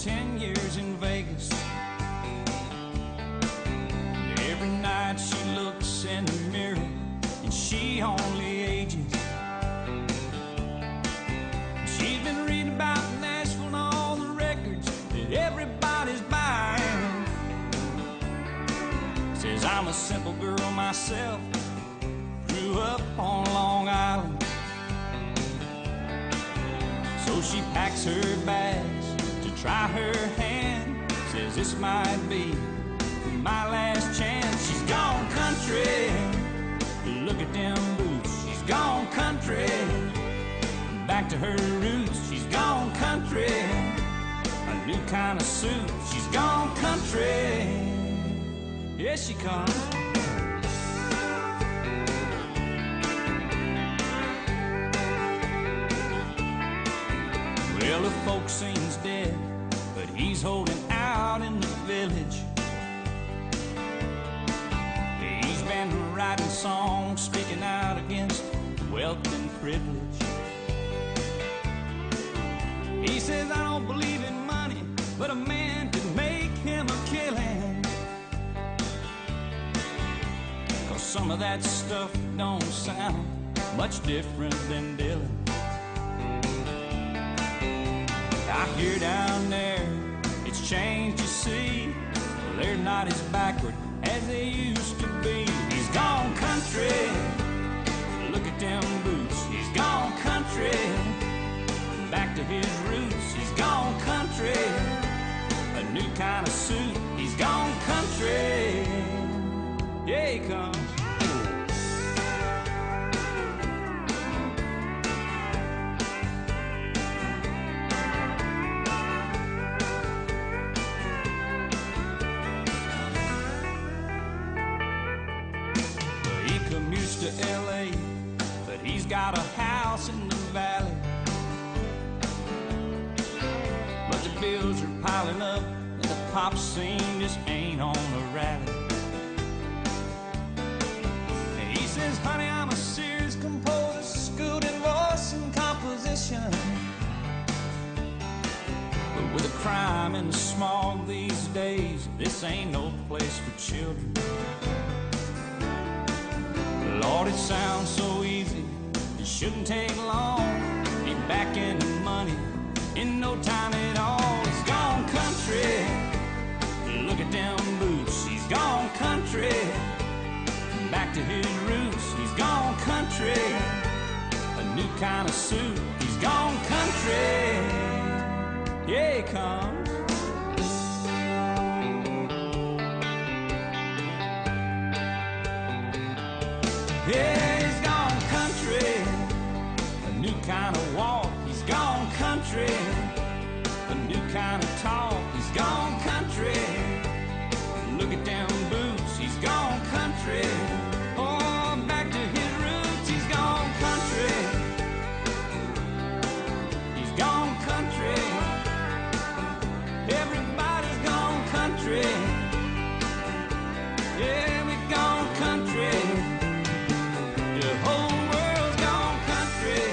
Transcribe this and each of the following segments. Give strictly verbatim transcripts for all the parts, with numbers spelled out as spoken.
ten years in Vegas. Every night she looks in the mirror and she only ages. She's been reading about Nashville and all the records that everybody's buying. Says I'm a simple girl myself, grew up on Long Island. So she packs her bags to try her hand. Says this might be my last chance. She's gone country, look at them boots. She's gone country, back to her roots. She's gone country, a new kind of suit. She's gone country, here she comes. Well, the folk seems dead, but he's holding out in the village. He's been writing songs, speaking out against wealth and privilege. He says, I don't believe in money, but a man could make him a killing. 'Cause some of that stuff don't sound much different than Dylan. I hear down there, it's changed, you see. Well, they're not as backward as they used to be. He's gone country, look at them boots. He's gone country, back to his roots. He's gone country, a new kind of suit. He's gone country, yeah, he comes. To L A, but he's got a house in the valley. But the bills are piling up and the pop scene just ain't on the rally. And he says, honey, I'm a serious composer, schooled in voice and composition. But with the crime and the smog these days, this ain't no place for children. Lord, it sounds so easy, it shouldn't take long. Be back in the money in no time at all. He's gone country, look at them boots. He's gone country, back to his roots. He's gone country, a new kind of suit. He's gone country, yeah, he comes. Yeah, he's gone country, a new kind of walk. He's gone country, a new kind of talk. He's gone country, look at them boots. He's gone country, oh, back to his roots. He's gone country, he's gone country. Everybody's gone country, yeah, we've gone country. The whole world's gone country.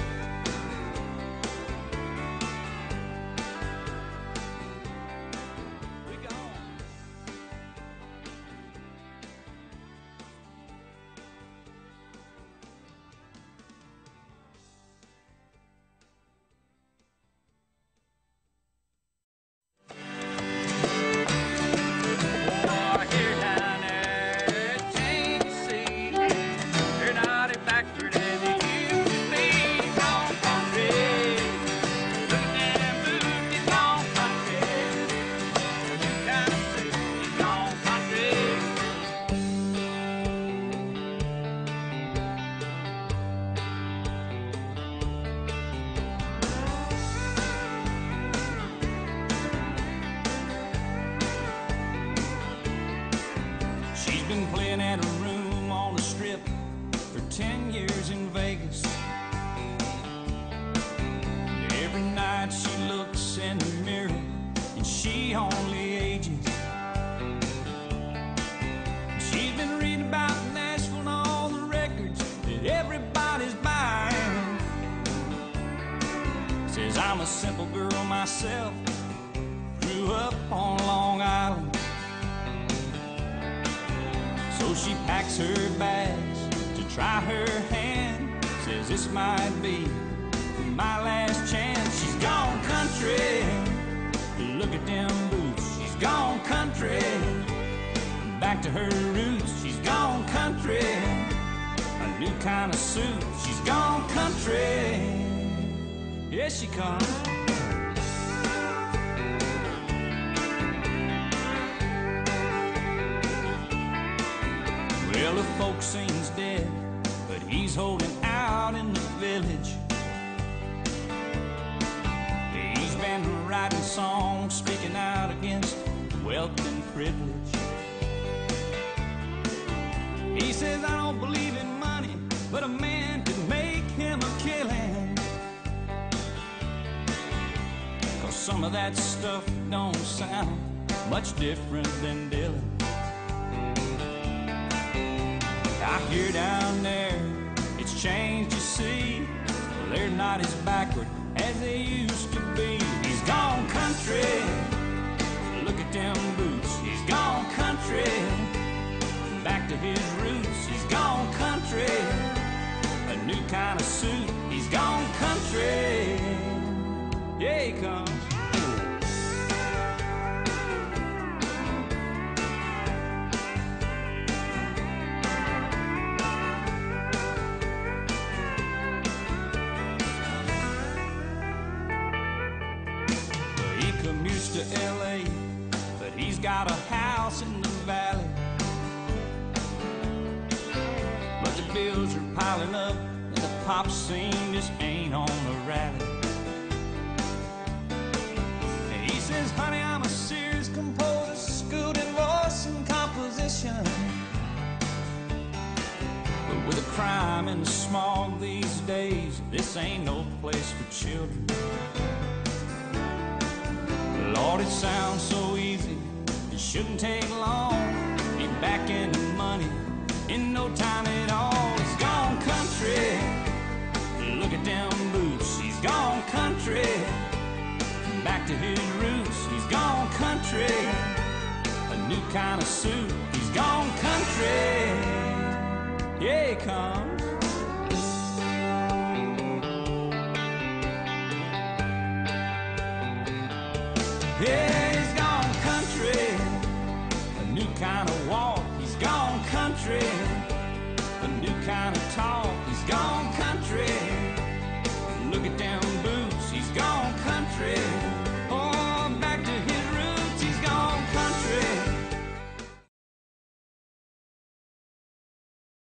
We gone. Oh, here down there at Tennessee, they're not as backward as they used to be. Gone country, look at them boots. He's gone country, new kind of suit. He's gone country. She's been playing at a room on the strip for ten years in Vegas. Every night she looks in the mirror and she only ages. She's been reading about Nashville and all the records that everybody's buying. Says I'm a simple girl myself, up on Long Island. So she packs her bags to try her hand. Says this might be my last chance. She's gone country, look at them boots. She's gone country, back to her roots. She's gone country, a new kind of suit. She's gone country, here she comes. Well, the folk scene's dead, but he's holding out in the village. He's been writing songs, speaking out against wealth and privilege. He says, I don't believe in money, but a man could make him a killing. 'Cause some of that stuff don't sound much different than Dylan. I hear down there, it's changed, you see. They're not as backward as they used to be. He's gone country, look at them boots. He's gone country, back to his roots. He's gone country, a new kind of suit. He's gone country, yeah, he comes. Commutes to L A, but he's got a house in the valley. But the bills are piling up, and the pop scene just ain't on the rally. And he says, honey, I'm a serious composer, schooled in voice and composition. But with the crime and the smog these days, this ain't no place for children. Lord, it sounds so easy, it shouldn't take long. Be back in the money in no time at all. He's gone country, look at them boots. He's gone country, back to his roots. He's gone country, a new kind of suit. He's gone country, yeah, he comes. Yeah.